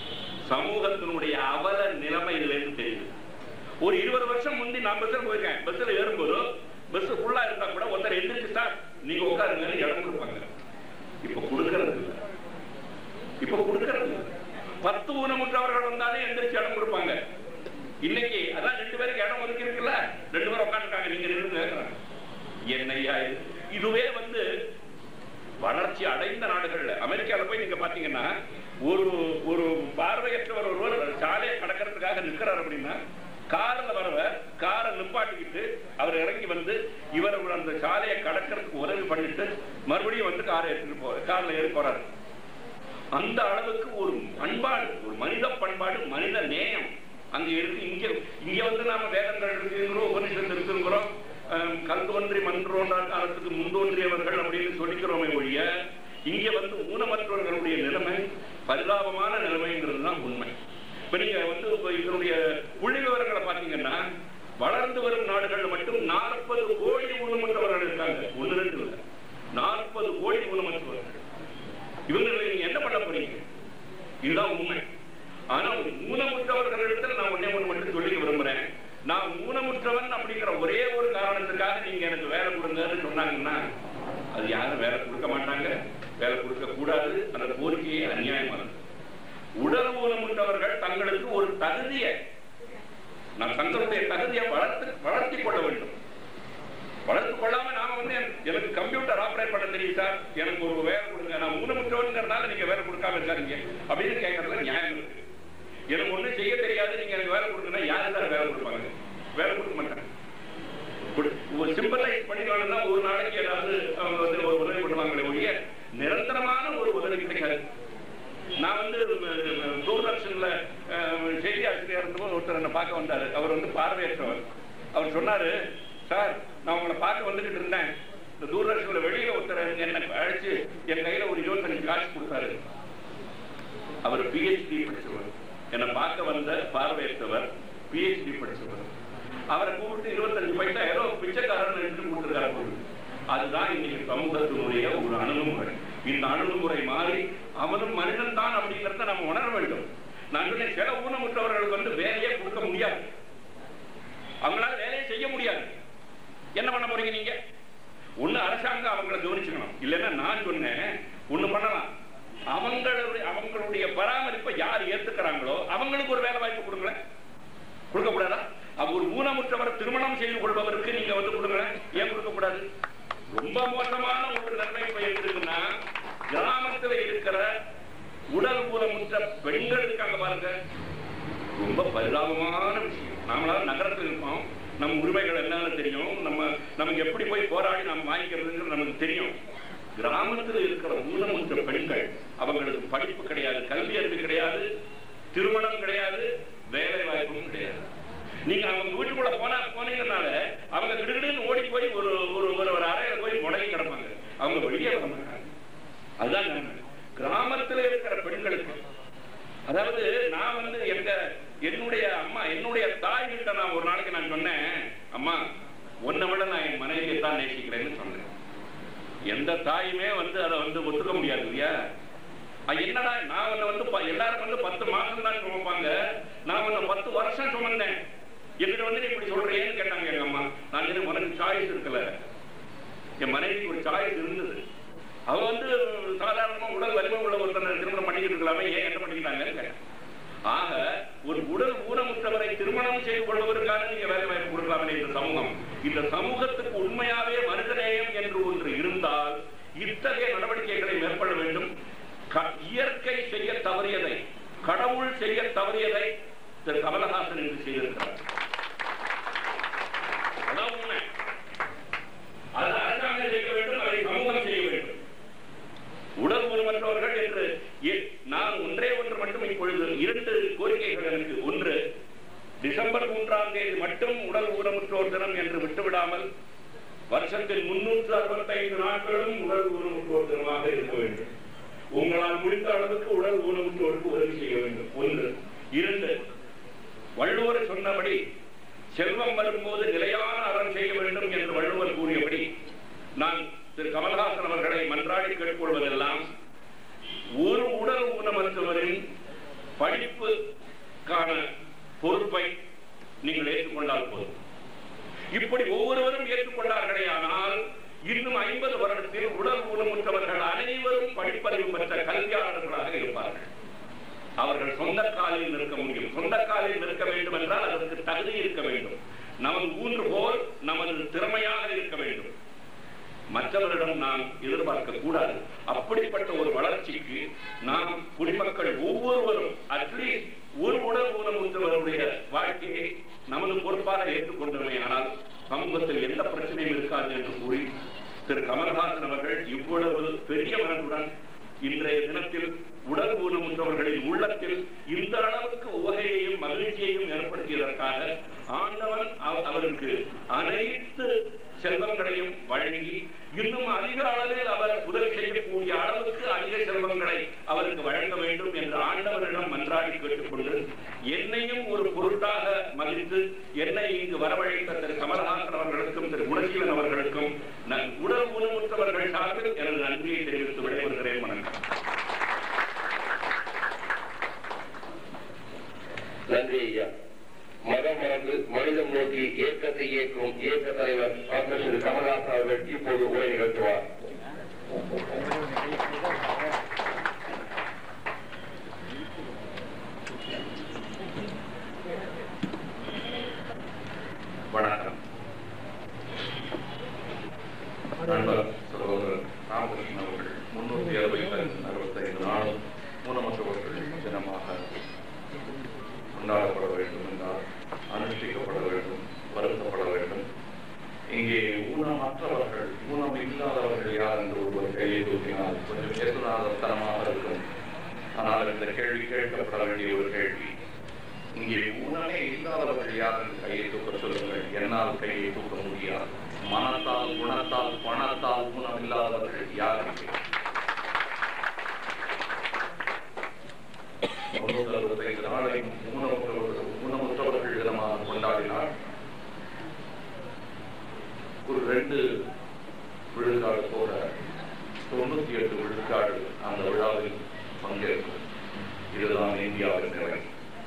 சமூகத்தினுடைய அவல நிலைமை இதுலேருந்து தெரியுது. ஒரு இருபது வருஷம் முந்தி நான் பஸ்ல போயிருக்கேன். பஸ்ல ஏறும்போது பஸ் ஃபுல்லா இருந்தா கூட ஒருத்தர் எந்திரிச்சு சார் நீங்க உட்காருங்கன்னு இடம் கொடுப்பாங்க. இப்ப கொடுக்கறது இல்லை. இப்ப கொடுக்கறது இல்லை. பத்து ஊனமுற்றவர்கள் வந்தாலே எந்திரிச்சு இடம் கொடுப்பாங்க. இன்னைக்கு அதான் ரெண்டு பேருக்கு இடம் ஒதுக்கி இருக்குல்ல, ரெண்டு பேரும் உட்காந்துருக்காங்க, நீங்க நின்று என்னையா இதுவே வந்து வளர்ச்சி அடைந்த நாடுகள்ல அமெரிக்கால போய் நீங்க பாத்தீங்கன்னா ஒரு ஒரு பார்வையற்றவர் ஒருவர் சாலையை கடக்கிறதுக்காக நிற்கிறார் அப்படின்னா காரில் வரவர் காரை நிப்பாட்டிக்கிட்டு அவர் இறங்கி வந்து இவர் அந்த சாலையை கடக்கிறதுக்கு உதவி பண்ணிட்டு மறுபடியும் வந்து காரை எடுத்துட்டு போ காரில் ஏறி போறாரு. அந்த அளவுக்கு ஒரு பண்பாடு, ஒரு மனித பண்பாடு, மனித நேயம் அங்க இருக்கு. இங்க இங்க வந்து நாம வேதங்கள் இருக்குங்கிறோம், உபனிஷத்து இருக்குங்கிறோம், கல்தோன்றி மன்றோன்ற காலத்துக்கு முந்தோன்றியவர்கள் அப்படின்னு சொல்லிக்கிறோமே ஒழிய இங்க வந்து ஊனமற்றவர்களுடைய நிலைமை பரிதாபமான நிலைமைங்கிறது தான் உண்மை. இப்ப நீங்க வந்து இதனுடைய புள்ளி விவரங்களை பாத்தீங்கன்னா வளர்ந்து வரும் நாடுகள் மட்டும் நாற்பது கோடி ஊனமற்றவர்கள் இருக்காங்க. ஒன்னு ரெண்டு இல்லை, நாற்பது கோடி ஊனமற்றவர்கள். இவங்களை நீங்க என்ன பண்ண போறீங்க? இதுதான் உண்மை. ஆனா ஊனமுற்றவர்களிடத்துல நான் ஒன்னே ஒன்று மட்டும் சொல்லிக்க விரும்புறேன். நான் ஊனமுற்றவன் அப்படிங்கிற ஒரே ஒரு காரணத்துக்காக நீங்க எனக்கு வேலை கொடுங்கன்னு சொன்னாங்கன்னா அது யாரும் வேலை கொடுக்க மாட்டாங்க, வேலை கொடுக்க கூடாது. அந்த கோரிக்கையே அநியாயமானது. உடல் ஊனமுற்றவர்கள் தங்களுக்கு ஒரு தகுதியை, நான் தங்களுடைய தகுதியை வளர்த்து வளர்த்தி கொள்ள வேண்டும். வளர்த்து கொள்ளாம நாம வந்து எனக்கு கம்ப்யூட்டர் ஆபரேட் பண்ண தெரியும் சார், எனக்கு ஒரு வேலை கொடுங்க, நான் ஊனமுற்றவன்கிறதுனால நீங்க வேலை கொடுக்காம இருக்காருங்க அப்படின்னு கேட்கறதுல நியாயம் இருக்கு. எனக்கு ஒண்ணு செய்ய தெரியாது, நீங்க எனக்கு வேலை கொடுக்கணும், யாரு சார் வேலை கொடுப்பாங்க? வேலை கொடுக்க மாட்டாங்க. சிம்பத்தைஸ் பண்ணிக்கணும்னா ஒரு நாளைக்கு ஏதாவது அவங்க வந்து ஒரு உதவி பண்ணுவாங்களே ஒழிய நிரந்தரமான ஒரு உதவி கிடைக்காது. நான் வந்து தூர்தர்ஷன்ல செய்தி ஆசிரியர் இருந்தபோது ஒருத்தர் என்ன பார்க்க வந்தாரு. அவர் வந்து பார்வையற்றவர். அவர் சொன்னாரு, சார் நான் உங்களை பார்க்க வந்துகிட்டு இருந்தேன், இந்த தூர்தர்ஷன்ல வெளியில ஒருத்தர் என்ன அழைச்சு என் கையில ஒரு இருபத்தஞ்சு காசு கொடுத்தாரு. அவர் பிஹெச்டி படிச்சவர், என்னை பார்க்க வந்த பார்வையற்றவர், பிஹெச்டி படிச்சவர். அவரை கூப்பிட்டு இருபத்தஞ்சு பைசா ஏதோ பிச்சைக்காரன் என்று கூப்பிட்டுருக்காரு. அதுதான் இன்னைக்கு சமூகத்தினுடைய ஒரு அணுகுமுறை. இந்த அணுகுமுறை மாறி அவனும் மனிதன் தான் அப்படிங்கிறத நம்ம உணர வேண்டும். நான் சில ஊனமுற்றவர்களுக்கு வந்து வேலையே கொடுக்க முடியாது, அவங்களால வேலையை செய்ய முடியாது. என்ன பண்ண போறீங்க நீங்க? ஒண்ணு அரசாங்கம் அவங்களை கவனிச்சுக்கணும், இல்லைன்னா நான் சொன்னேன் ஒண்ணு பண்ணலாம், அவங்களுடைய அவங்களுடைய பராமரிப்பை யார் ஏத்துக்கிறாங்களோ அவங்களுக்கு ஒரு வேலை வாய்ப்பு கொடுங்களேன். கொடுக்க கூடாதா? அப்ப ஒரு ஊனமுற்றவர் திருமணம் செய்து கொள்பவருக்கு நீங்க வந்து கொடுங்களேன், ஏன் கொடுக்க கூடாது? ரொம்ப மோசமான ஒரு நன்மை இருக்குன்னா கிராமத்தில் இருக்கிற உடல் ஊனமுற்ற பெண்கள் இருக்காங்க பாருங்க, ரொம்ப பரிதாபமான விஷயம். நாமளால நகரத்தில் இருப்போம், நம்ம உரிமைகள் என்னன்னு தெரியும், நம்ம நமக்கு எப்படி போய் போராடி நம்ம வாங்கிக்கிறதுங்கிறது நமக்கு தெரியும். கிராமத்தில் இருக்கிற ஊனமுற்ற பெண்கள், அவங்களுக்கு படிப்பு கிடையாது, கல்வி அறிவு கிடையாது, திருமணம் கிடையாது, வேலை வாய்ப்பும் கிடையாது. நீங்க அவங்க வீட்டுக்குள்ள போனா போனீங்கனால அவங்க கிடுகிடுன்னு ஓடி போய் ஒரு ஒரு ஒரு அறையில போய் முடங்கி கிடப்பாங்க, அவங்க வெளியே வர மாட்டாங்க. அதுதான் கிராமத்தில் இருக்கிற பெண்களுக்கு. அதாவது நான் வந்து எங்க என்னுடைய அம்மா என்னுடைய தாய் கிட்ட நான் ஒரு நாளைக்கு நான் சொன்னேன், அம்மா உன்னை விட நான் என் மனைவியை தான் நேசிக்கிறேன்னு சொன்னேன். எந்த தாயுமே வந்து அதை வந்து ஒத்துக்க முடியாது இல்லையா? என்னடா நான் உன்னை வந்து எல்லாரும் வந்து பத்து மாசம் தான் சுமப்பாங்க, நான் உன்னை பத்து வருஷம் சுமந்தேன், என்கிட்ட வந்து நீ இப்படி சொல்றேன்னு கேட்டாங்க எங்க அம்மா. நான் எனக்கு உனக்கு சாய்ஸ் இருக்குல்ல, என் மனைவிக்கு ஒரு சாய்ஸ் இருந்தது. அவ வந்து சாதாரணமா உடல் வலிமை உள்ள ஒருத்தனை திருமணம் பண்ணிக்கிட்டு இருக்கலாமே, ஏன் என்ன பண்ணிக்கிட்டாங்க? ஆக ஒரு உடல் ஊனமுற்றவரை திருமணம் செய்து கொள்வதற்கான நீங்க வேலை வாய்ப்பு கொடுக்கலாமே இந்த சமூகம். இந்த சமூகத்துக்கு உண்மையாவே மனிதநேயம் என்று ஒன்று இருந்தால் இத்தகைய நடவடிக்கைகளை மேற்கொள்ள வேண்டும். இயற்கை செய்ய தவறியதை, கடவுள் செய்ய தவறியதை திரு கமலஹாசன் என்று செய்திருக்கிறார். அதான் உண்மை. அது அரசாங்கம் செய்ய வேண்டும், அதை சமூகம் செய்ய வேண்டும். உடல் ஊனமற்றவர்கள் என்று நான் ஒன்றே ஒன்று மட்டும் இப்பொழுது இரண்டு கோரிக்கைகள் எனக்கு. ஒன்று, டிசம்பர் மூன்றாம் தேதி மட்டும் உடல் ஊனமுற்றோர் தினம் என்று விட்டுவிடாமல் வருஷத்தில் முன்னூற்று அறுபத்தி ஐந்து நாட்களும் உடல் ஊனமுற்றோர் தினமாக இருக்க வேண்டும். உங்களால் முடிந்த அளவுக்கு உடல் ஊனமுற்றோருக்கு உதவி செய்ய வேண்டும். ஒன்று. இரண்டு, வள்ளுவர் சொன்னபடி செல்வம் வரும்போது நிலையான அறம் செய்ய வேண்டும் என்று வள்ளுவர் கூறியபடி நான் திரு கமலஹாசன் அவர்களை மன்றாடி கேட்டுக்கொள்வதெல்லாம் ஒரு உடல் ஊனமற்றவரின் படிப்புக்கான பொறுப்பை நீங்கள் ஏற்றுக்கொண்டால் போதும். இப்படி ஒவ்வொருவரும் ஏற்றுக்கொண்டார்களே ஆனால் இன்னும் ஐம்பது வருடத்தில் உடல் ஊனமுற்றவர்கள் அனைவரும் படிப்பறிவு பெற்ற கல்வியாளர்களாக இருப்பார்கள். அவர்கள் சொந்த காலில் நிற்க முடியும். சொந்த காலில் நிற்க வேண்டும் என்றால் அதற்கு தகுதி இருக்க வேண்டும். நமது ஊன்றுகோல் நமது திறமையாக இருக்க வேண்டும். மற்றவரிடம் நாம் எதிர்பார்க்க கூடாது. அப்படிப்பட்ட ஒரு வளர்ச்சிக்கு நாம் குடிமக்கள் ஒவ்வொருவரும் அட்லீஸ்ட் ஒரு உடல் ஊனமுற்றவருடைய வாழ்க்கையை நமது பொறுப்பாக ஏற்றுக்கொண்டோமே ஆனால் சமூகத்தில் எந்த பிரச்சனையும் இருக்காது என்று கூறி திரு கமல்ஹாசன் அவர்கள் இவ்வளவு பெரிய மனதுடன் இன்றைய தினத்தில் உடல் ஊனமுற்றவர்களின் உள்ளத்தில் இந்த அளவுக்கு உவகையையும் மகிழ்ச்சியையும் ஏற்படுத்தியதற்காக ஆண்டவன் அவருக்கு அனைத்து செல்வங்களையும் வழங்கி இன்னும் அதிக அளவில் அவர் உதவி செய்யக்கூடிய அளவுக்கு அதிக செல்வங்களை அவருக்கு வழங்க வேண்டும் என்று ஆண்டவரிடம் மன்றாடி கேட்டுக்கொண்டு என்னையும் ஒரு பொருட்டாக மதித்து என்னை இங்கு வரவழைத்த திரு கமல்ஹாசன் அவர்களுக்கும் திரு குணசீலன் அவர்களுக்கும் உடல் ஊனமுற்றவர்கள் சார்பில் எனது நன்றியை தெரிவித்து விடைபெறுகிறேன். வணக்கம். நன்றி ஐயா. மதம் மறந்து மனிதம் நோக்கி இயக்கத்தை இயக்கும் இயக்க தலைவர் டாக்டர் திரு கமல்ஹாசன் அவர்கள் இப்போது உரை நிகழ்த்துவார். வணக்கம். நண்பர் சகோதரர் ராமகிருஷ்ணன் அவர்கள் முன்னூத்தி அறுபத்தி அறுபத்தி ஐந்து நாளும் ஊனமற்றவர்கள் தினமாக கொண்டாடப்பட வேண்டும் என்றால் அனுஷ்டிக்கப்பட வேண்டும், வருத்தப்பட வேண்டும். இங்கே ஊனமற்றவர்கள் ஊனம் இல்லாதவர்கள் யார் என்று ஒருவர் கையை தூக்கினால் கொஞ்சம் சேதுநாதத்தனமாக இருக்கும். ஆனால் இந்த கேள்வி கேட்கப்பட வேண்டிய ஒரு கேள்வி. இங்கே ஊனமே இல்லாதவர்கள் யார் என்று கையை தூக்க சொல்லுங்கள். என்னால் கையை தூக்க முடியாது. மனத்தால், குணத்தால், பணத்தால் ஊனம் இல்லாதவர்கள் யார்? முன்னூத்தி அறுபத்தி ஐந்து நாளை ஊனமுற்றவர்கள் ஊனமுற்றவர்கள் தினமாக கொண்டாடினார். ஒரு ரெண்டு விழுக்காடு போல தொண்ணூத்தி எட்டு விழுக்காடு அந்த விழாவில் பங்கேற்கும். இதுதான் இந்தியாவின் நிலை.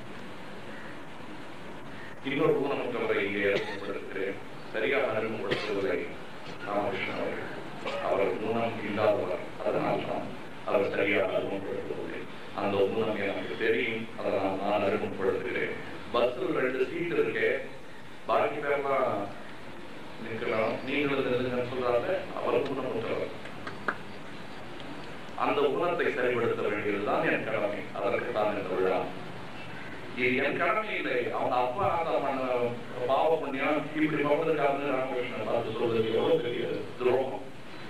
இன்னொரு ஊனமுற்றவரை இங்கே அறிமுகப்படுத்துகிறேன். சரியாக அறிமுகப்படுத்துவதை ராமகிருஷ்ணன் அவர்கள். அவர் ஊனம் இல்லாதவர், அதனால் தான் அவர் சரியாக அறிமுகப்படுத்துவதில்லை. அந்த ஊனம் எனக்கு தெரியும், அதனால் நான் அறிமுகப்படுத்துகிறேன். பஸ்ஸில் ரெண்டு சீட் இருக்கு, பாக்கி பேர்லாம் நிற்கலாம். நீங்களும் சொல்றாங்க அவர் ஊனமுற்றவர். அந்த ஊனத்தை சரிப்படுத்த வேண்டியதுதான் என் கடமை. அதற்கு தான் இந்த விழா. இது என் கடமை இல்லை. அவங்க அப்பா பண்ண பாவ புண்ணியம் இப்படி பார்ப்பதற்காக ராமகிருஷ்ணன் பார்த்து சொல்றது எவ்வளவு பெரிய துரோகம்,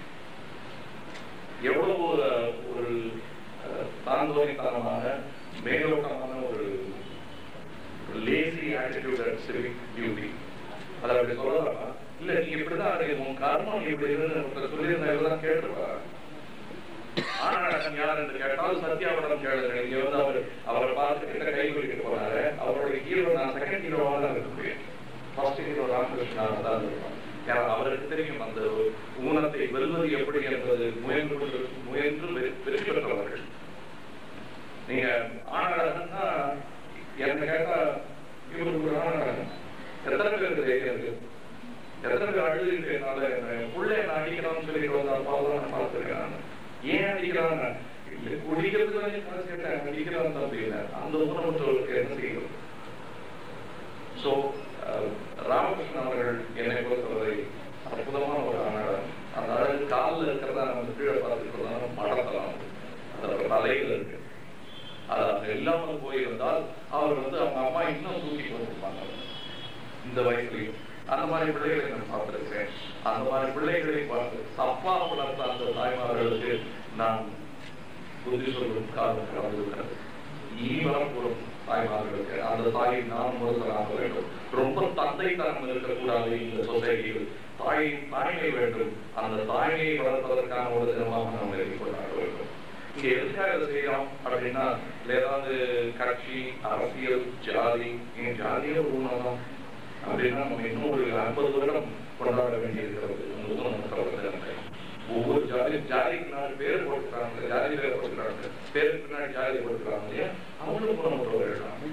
எவ்வளவு ஒரு தாந்தோனித்தனமான மேலோட்டமான ஒரு lazy attitude at civic duty. அதை அப்படி சொல்லலாமா? இல்ல நீ இப்படிதான் இருக்கு, உன் கர்மம் இப்படி இருந்து சொல்லியிருந்தா கேட்டுருப்பா. ஆனாடகம் யார் என்று கேட்டால் சத்யாவிடம் கேளுங்க. இங்க வந்து அவர் அவரை பார்த்து கிட்ட கை குளிக்கிட்டு போனாரு. அவருடைய ஹீரோ நான் செகண்ட் ஹீரோவா தான் இருக்க முடியும். ஃபர்ஸ்ட் ஹீரோ ராமகிருஷ்ணன் தான் இருப்பான். ஏன்னா அவருக்கு தெரியும் அந்த ஊனத்தை வெல்வது எப்படி என்பது முயன்று முயன்று வெற்றி பெற்றவர்கள். நீங்க ஆனாடகம்னா என்ன கேட்டா இவருக்கு ஒரு ஆனாடகம் எத்தனை பேருக்கு தைரியம் இருக்கு? எத்தனை பேர் அழுதுனால புள்ளை நான் அடிக்கணும்னு சொல்லிட்டு வந்தால் நான் பார்த்துருக்கேன். ஏன் அடிக்கிறாங்க? குடிக்கிறதுக்கு கேட்டேன் அடிக்கிறான் அப்படின்னா அந்த ஊனமுற்றவர்களுக்கு என்ன செய்யும்? சோ ராமகிருஷ்ணன் அவர்கள் என்னை பொறுத்தவரை அற்புதமான ஒரு ஆனாடம். அந்த அழகு காலில் இருக்கிறதா நம்ம கீழே பார்த்துக்கிறதா மடத்தலாம், அதோட தலையில் இருக்கு. அது இல்லாமல் போயிருந்தால் அவர் வந்து அவங்க அம்மா இன்னும் தூக்கி போட்டிருப்பாங்க இந்த வயசுலையும். அந்த மாதிரி பிள்ளைகளை நான் பார்த்திருக்கிறேன். அந்த மாதிரி பிள்ளைகளை பார்த்து தப்பா வளர்த்த அந்த தாய்மார்களுக்கு நான் புத்தி சொல்லும் காலம் கடந்திருக்கிறது. இனி வரப்போறும் தாய்மார்களுக்கு அந்த தாயை நாம் முதலாக வேண்டும். ரொம்ப தந்தைத்தனம் இருக்கக்கூடாது இந்த சொசைட்டியில். தாயின் தாய்மை வேண்டும். அந்த தாய்மையை வளர்ப்பதற்கான ஒரு தினமாக நாம் கொண்டாட வேண்டும். இங்க எதுக்காக இதை செய்யறோம் அப்படின்னா ஏதாவது கட்சி, அரசியல், ஜாதி, என் ஜாதியே ஒரு ஊனம்தான் அப்படின்னா நம்ம இன்னும் ஒரு ஐம்பது வருடம் கொண்டாட வேண்டியிருக்கிறது. ஒவ்வொரு ஜாதி ஜாதிக்கு நாலு பேர் போட்டுக்கிறாங்க, ஜாதி பேர் போட்டுக்கிறாங்க, பேருக்கு பின்னாடி ஜாதி போட்டுக்கிறாங்க இல்லையா? அவங்களும் ஊனமுற்றவர்கள் தான்.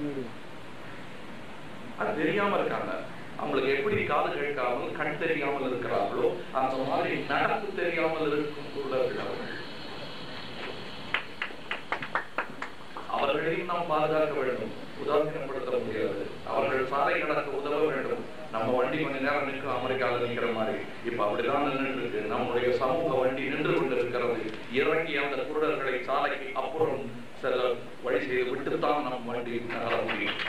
அது தெரியாம இருக்காங்க. அவங்களுக்கு எப்படி காது கேட்காமல் கண் தெரியாமல் இருக்கிறார்களோ அந்த மாதிரி நடப்பு தெரியாமல் இருக்கும் உள்ளவர்கள் அவர்கள். அவர்களையும் நாம் பாதுகாக்க வேண்டும், உதாசீனப்படுத்த முடியாது. அவர்கள் சாலை நடக்க உதவ வேண்டும். நம்ம வண்டி கொஞ்ச நேரம் நிற்கும், அமெரிக்காவில் நிற்கிற மாதிரி இப்ப அப்படிதான் நின்று இருக்கு. நம்முடைய சமூக வண்டி நின்று கொண்டு இருக்கிறது. இறங்கி அந்த குருடர்களை சாலைக்கு அப்புறம் சில வழி செய்து விட்டுத்தான் நம் வண்டி நகர முடியும்.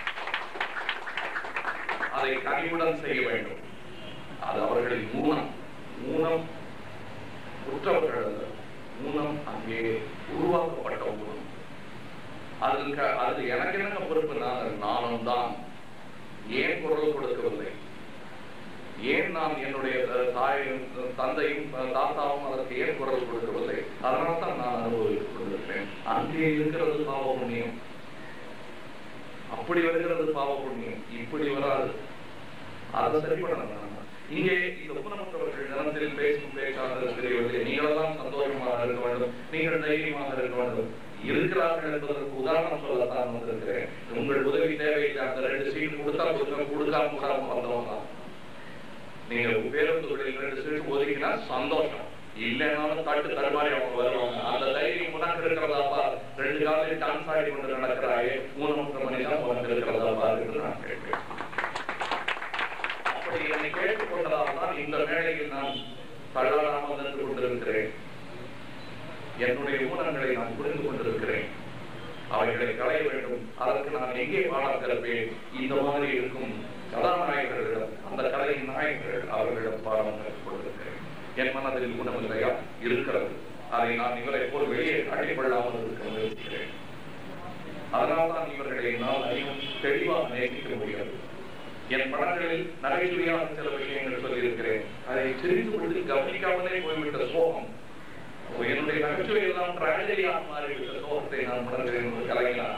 அதை கனிவுடன் செய்ய வேண்டும். அது அவர்களின் ஊனம். ஊனம் உற்றவர்கள் அல்ல, ஊனம் அங்கே உருவாக்கப்பட்ட ஊனம். அதுக்கு அது எனக்கு என்ன பொறுப்பு? நானும் தான் ஏன் குரல் கொடுக்கவில்லை? ஏன் நான் என்னுடைய தாயும் தந்தையும் தாத்தாவும் அதற்கு ஏன் குரல் கொடுக்கவில்லை? அதனால தான் நான் அனுபவித்துக் கொண்டிருக்கிறேன். அங்கே இருக்கிறது பாவ புண்ணியம், அப்படி வருகிறது பாவ புண்ணியம், இப்படி வராது. அதை சரி பண்ணணும். இங்கே இந்த ஊனமுற்றவர்கள் நிலத்தில் பேசும் பேச்சாளர் தெரியவில்லை. நீங்களெல்லாம் சந்தோஷமாக இருக்க வேண்டும், நீங்கள் தைரியமாக இருக்க வேண்டும். இருக்கிறார்கள் என்பதற்கு உதாரணம் சொல்லத்தான் வந்திருக்கிறேன். உங்கள் உதவி தேவையில்லை. அந்த ரெண்டு சீட் கொடுத்தா கொடுக்க கொடுக்காம கூடாம வந்தவங்க தான். நீங்க பேருந்துகளில் ரெண்டு சீட் ஒதுக்கினா சந்தோஷம், இல்லைன்னாலும் தட்டு தடுமாறி அவங்க வருவாங்க. அந்த தைரியம் உனக்கு இருக்கிறதாப்பா, ரெண்டு காலையில் டான்ஸ் ஆடி கொண்டு நடக்கிறாயே, ஊனமுற்ற மனிதன் உனக்கு இருக்கிறதாப்பா என்று நான் கேட்கிறேன். அப்படி என்னை கேட்டுக்கொண்டதால் தான் இந்த வேளையில் நான் தள்ளாடாமல் நின்று கொண்டிருக்கிறேன். என்னுடைய ஊனங்களை நான் புரிந்து கொண்டிருக்கிறேன். அவைகளை களைய வேண்டும். அதற்கு நான் எங்கே பாடம் கற்பேன்? இந்த மாதிரி இருக்கும் கதாநாயகர்களிடம், அந்த கதையின் நாயகர்கள் அவர்களிடம் பாடம் கற்றுக் கொண்டிருக்கிறேன். என் மனதில் ஊனமில்லையா? இருக்கிறது. அதை நான் இவரை போல் வெளியே காட்டிக்கொள்ளாமல் இருக்க முயற்சிக்கிறேன். அதனால்தான் இவர்களை என்னால் அதிகம் தெளிவாக நேசிக்க முடியாது. என் படங்களில் நகைச்சுவையாக சில விஷயங்கள் சொல்லியிருக்கிறேன். அதை தெரிந்து கொண்டு கவனிக்காமலே போய்விட்ட சோகம், என்னுடைய நகைச்சுவை எல்லாம் டிராஜடியாக மாறிவிட்ட சோகத்தை நான் உணர்கிறேன். ஒரு கலைஞனாக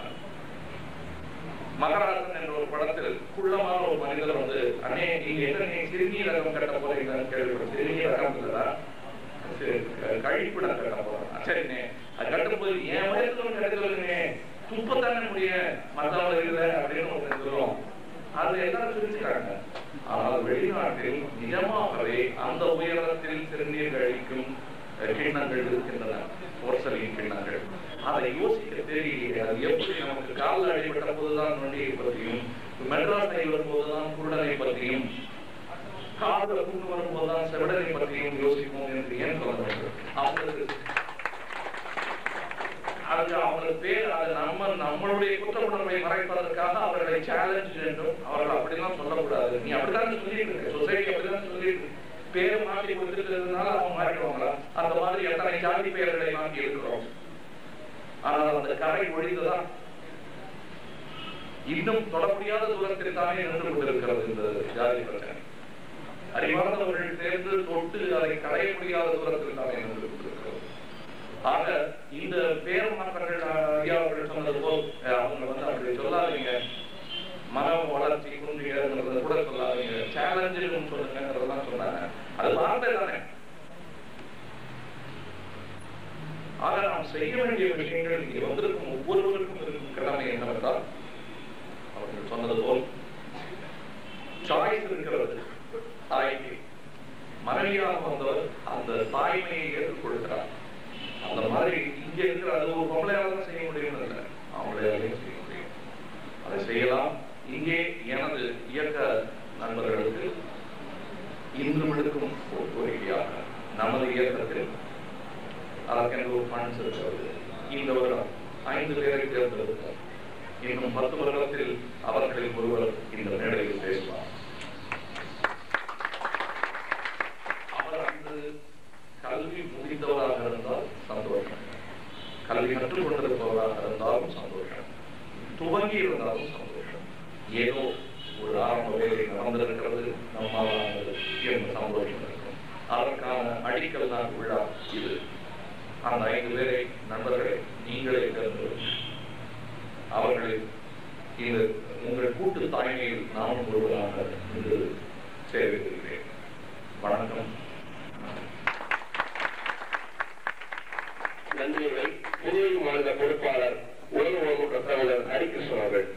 மகராசன் என்ற ஒரு படத்தில் குள்ளமான ஒரு மனிதர் வந்து, அண்ணே நீங்க என்ன நீங்க சிறுநீர் ரகம் கட்ட போறீங்கன்னு கேள்விப்பட்ட. சிறுநீர் ரகம் இல்லதா, கழிப்பிடம் கட்ட போறேன். சரிண்ணே, அது கட்டும் போது என் வயசுல கிடைச்சதுன்னே துப்பத்தானே முடியும், மத்தவங்க இல்லை அப்படின்னு ஒன்று சொல்லுவோம். அது எல்லாரும் சிரிச்சுக்கிறாங்க. ஆனால் வெளிநாட்டில் நிஜமாகவே அந்த உயரத்தில் சிறுநீர் கழிக்கும் கிண்ணங்கள் இருக்கின்றன, போர்சலின் கிண்ணங்கள். அதை யோசிக்க தெரியலையே. அது எப்படி நமக்கு காலில் அடிபட்ட போதுதான் நொண்டியை பற்றியும், மெட்ராஸை வரும்போதுதான் குருடனை பற்றியும், காதல கொண்டு வரும்போதுதான் செவிடனை பற்றியும் யோசிப்போம் என்று ஏன் சொல்ல வேண்டும்? அவங்களுக்கு அது அவங்களுக்கு பேர், அது நம்ம நம்மளுடைய குற்ற உணர்வை மறைப்பதற்காக அவர்களை சேலஞ்ச் என்றும் அவர்கள் அப்படிலாம் சொல்லக்கூடாது. நீ அப்படித்தான் சொல்லிட்டு இருக்க, சொசைட்டி அப்படிதான் சொல்லிட்டு பேர் மாற்றி கொடுத்துருக்கிறதுனால அவங்க மாறிடுவாங்களா? அந்த மாதிரி எத்தனை ஜாதி பெயர்களை மாற்றி இருக்கிறோம். ஆனால் அந்த கரை ஒழிந்துதான் இன்னும் தொட முடியாத தூரத்தில் தானே நின்று கொண்டிருக்கிறது இந்த ஜாதி பிரச்சனை. அறிவார்ந்தவர்கள் சேர்ந்து தொட்டு அதை கடைய முடியாத தூரத்தில் தானே நின்று கொண்டிருக்கிறது. ஆக இந்த பேர் மாற்றங்கள் ஐயா அவர்கள் சொன்னது போல் அவங்க வந்து அப்படி சொல்லாதீங்க, மன வளர்ச்சி குன்றிங்கிறத கூட சொல்லாதீங்க, சேலஞ்சுன்னு சொல்லுங்கிறதெல்லாம் சொன்னாங்க. அது வார்த்தை தானே. ஆக நாம் செய்ய வேண்டிய விஷயங்கள் இங்கே வந்திருக்கும் ஒவ்வொருவருக்கும் இருக்கும் கடமை என்னவென்றால், அவர்கள் சொன்னது போல் சாய்ஸ் இருக்கிறது. தாய்க்கு மனைவியாக வந்தவர் அந்த தாய்மையை ஏற்றுக் கொடுக்கிறார். அந்த மாதிரி இங்க இருக்கிற அது ஒரு பொம்பளையால தான் செய்ய முடியும் இல்லை, அவங்களையாலையும் செய்ய முடியும். அதை செய்யலாம். இங்கே எனது இயக்க நண்பர்களுக்கு இன்று விடுக்கும் ஒரு கோரிக்கையாக, நமது இயக்கத்தில் அதற்கென்று ஒரு ஃபண்ட்ஸ் இருக்கிறது. இந்த வருடம் ஐந்து பேரை தேர்ந்தெடுத்தார். இன்னும் பத்து வருடத்தில் அவர்களில் ஒருவர் இந்த மேடையில் பேசுவார். அவர் அன்று கல்வி முடிந்தவராக இருந்தால் சந்தோஷம், கல்வி கற்றுக் கொண்டிருப்பவராக இருந்தாலும் சந்தோஷம், துவங்கி இருந்தாலும் சந்தோஷம். ஏதோ ஒரு ஆரம்ப வேலை நடந்திருக்கிறது நம்மால் என்று சந்தோஷம் இருக்கும். அதற்கான அடிக்கல் தான் விழா இது. அந்த ஐந்து பேரை நண்பர்களை நீங்களே தேர்ந்தெடுக்கும். அவர்களை இந்த உங்கள் கூட்டு தாய்மையில் நானும் ஒருவராக இன்று சேவைக்கிறேன். வணக்கம். நன்றியுரை புதுவை மாநில பொறுப்பாளர் உலக உலக சகோதரர் ஹரிகிருஷ்ணன் அவர்கள்.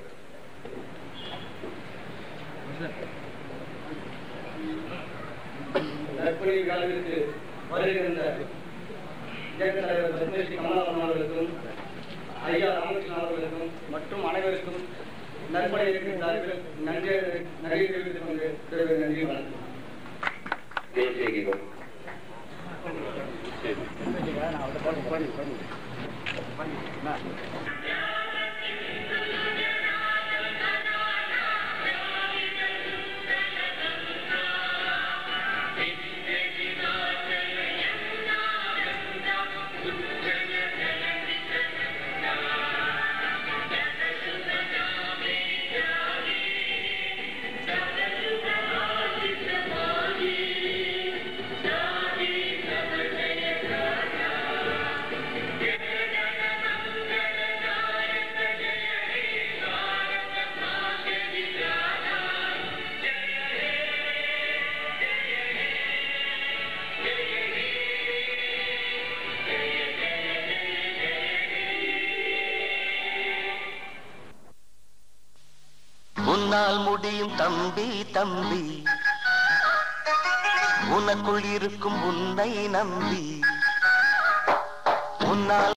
நற்பணி காலத்திற்கு வருகின்ற இயக்க தலைவர் பத்மஸ்ரீ கமலாபன் அவர்களுக்கும் ஐயா ராமகிருஷ்ணன் அவர்களுக்கும் மற்றும் அனைவருக்கும் நற்பணிக்கு நன்றி நன்றி தெரிவித்துக் கொண்டு நன்றி வணக்கம். தேசிய கீதம். உன்னால் முடியும் தம்பி தம்பி, உனக்குள் இருக்கும் உன்னை நம்பி உன்னால்